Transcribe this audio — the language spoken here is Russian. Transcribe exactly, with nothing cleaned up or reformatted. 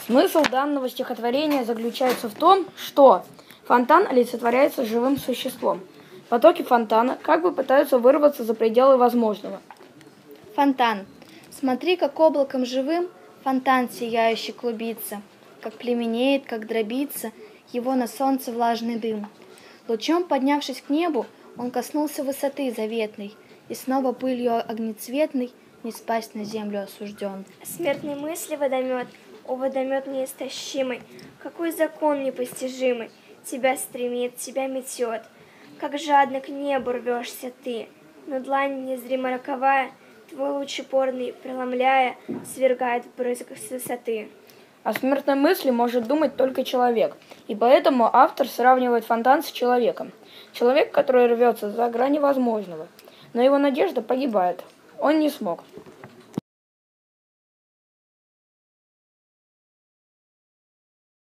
Смысл данного стихотворения заключается в том, что фонтан олицетворяется живым существом. Потоки фонтана как бы пытаются вырваться за пределы возможного. Фонтан. Смотри, как облаком живым фонтан сияющий клубится, как племенеет, как дробится его на солнце влажный дым. Лучом поднявшись к небу, он коснулся высоты заветной, и снова пылью огнецветной не спасть на землю осужден. Смертной мысли водомет, о водомет неистощимый, какой закон непостижимый тебя стремит, тебя метет, как жадно к небу рвешься ты, но длань незримо роковая, твой луч упорный, преломляя, свергает в брызг с высоты. О смертной мысли может думать только человек, и поэтому автор сравнивает фонтан с человеком. Человек, который рвется за грани возможного, но его надежда погибает. Он не смог.